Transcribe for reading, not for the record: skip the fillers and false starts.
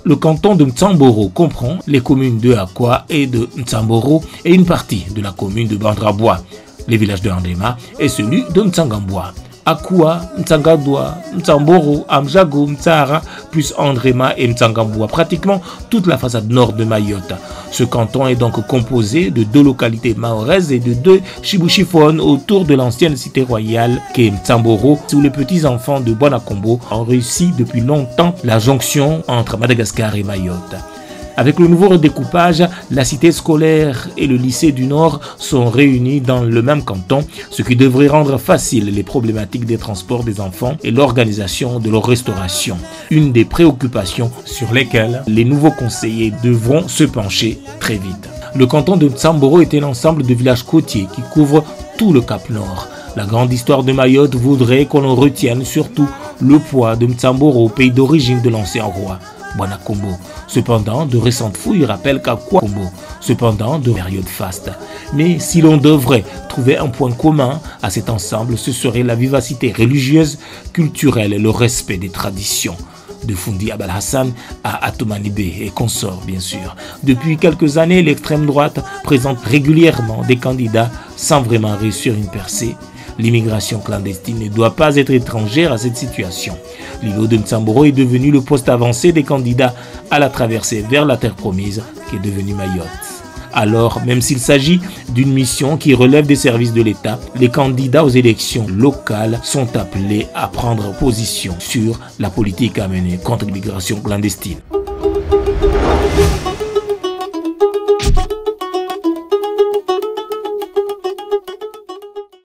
Le canton de Mtsamboro comprend les communes de Akwa et de Mtsamboro et une partie de la commune de Bandrabois. Les villages de Andrema et celui de Mtsangambwa. Akwa, Mtsangadwa, Mtsamboro, Amjago, Mtsara, plus Andrema et Mtsangambwa, pratiquement toute la façade nord de Mayotte. Ce canton est donc composé de 2 localités mahoraises et de 2 chibuchiphones autour de l'ancienne cité royale qu'est Mtsamboro, où les petits-enfants de Bonakombo ont réussi depuis longtemps la jonction entre Madagascar et Mayotte. Avec le nouveau redécoupage, la cité scolaire et le lycée du Nord sont réunis dans le même canton, ce qui devrait rendre facile les problématiques des transports des enfants et l'organisation de leur restauration. Une des préoccupations sur lesquelles les nouveaux conseillers devront se pencher très vite. Le canton de Mtsamboro était l'ensemble de villages côtiers qui couvrent tout le Cap Nord. La grande histoire de Mayotte voudrait qu'on retienne surtout le poids de Mtsamboro, pays d'origine de l'ancien roi Bonakombo. Cependant, de récentes fouilles rappellent qu'Akwa Kombo, cependant de période faste. Mais si l'on devrait trouver un point commun à cet ensemble, ce serait la vivacité religieuse, culturelle et le respect des traditions. De Fundi Abal Hassan à Atomanibé et consorts bien sûr. Depuis quelques années, l'extrême droite présente régulièrement des candidats sans vraiment réussir une percée. L'immigration clandestine ne doit pas être étrangère à cette situation. L'îlot de Mtsamboro est devenu le poste avancé des candidats à la traversée vers la terre promise qui est devenue Mayotte. Alors, même s'il s'agit d'une mission qui relève des services de l'État, les candidats aux élections locales sont appelés à prendre position sur la politique à mener contre l'immigration clandestine.